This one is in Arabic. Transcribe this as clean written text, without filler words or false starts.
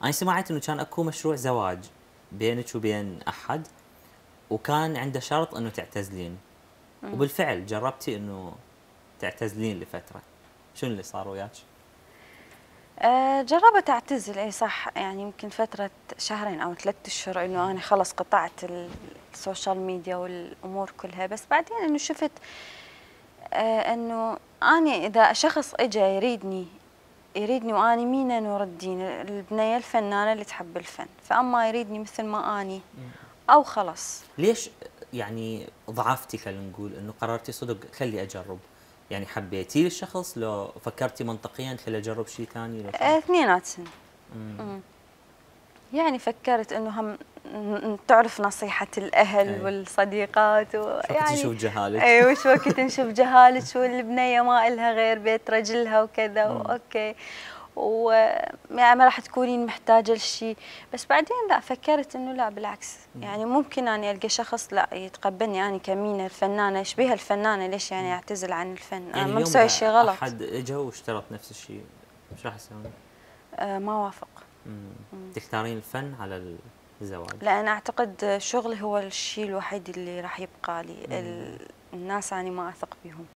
انا سمعت انه كان اكو مشروع زواج بينك وبين احد، وكان عنده شرط انه تعتزلين، وبالفعل جربتي انه تعتزلين لفتره، شنو اللي صار وياك؟ جربت أعتزل، أي صح، يعني يمكن فترة شهرين أو 3 أشهر إنه أنا خلص قطعت السوشيال ميديا والأمور كلها، بس بعدين إنه شفت إنه أنا إذا شخص إجا يريدني وأني مين نور الدين، البنية الفنانة اللي تحب الفن، فأما يريدني مثل ما أني أو خلص. ليش يعني ضعفتي، خلينا نقول انه قررتي صدق خلي اجرب؟ يعني حبيتي الشخص لو فكرتي منطقيا خلي اجرب شيء ثاني لو شنو؟ اثنيناتهم. يعني فكرت انه هم تعرف نصيحة الأهل اي والصديقات شو وقت ويعني نشوف جهالك. اي وش وقت نشوف جهالك والبنية ما إلها غير بيت رجلها وكذا اوكي، ويعني ما راح تكونين محتاجة لشيء، بس بعدين لا فكرت انه لا بالعكس، يعني ممكن اني القى شخص لا يتقبلني يعني كمينة الفنانة، يشبيها الفنانة، ليش يعني اعتزل عن الفن؟ انا يعني ما اليوم مسوي اذا شيء غلط. احد اجى واشترط نفس الشيء ايش راح تسوين؟ ما وافق. تختارين الفن على الزواج؟ لأن أعتقد شغلي هو الشيء الوحيد اللي راح يبقى لي، الناس أنا ما أثق بهم.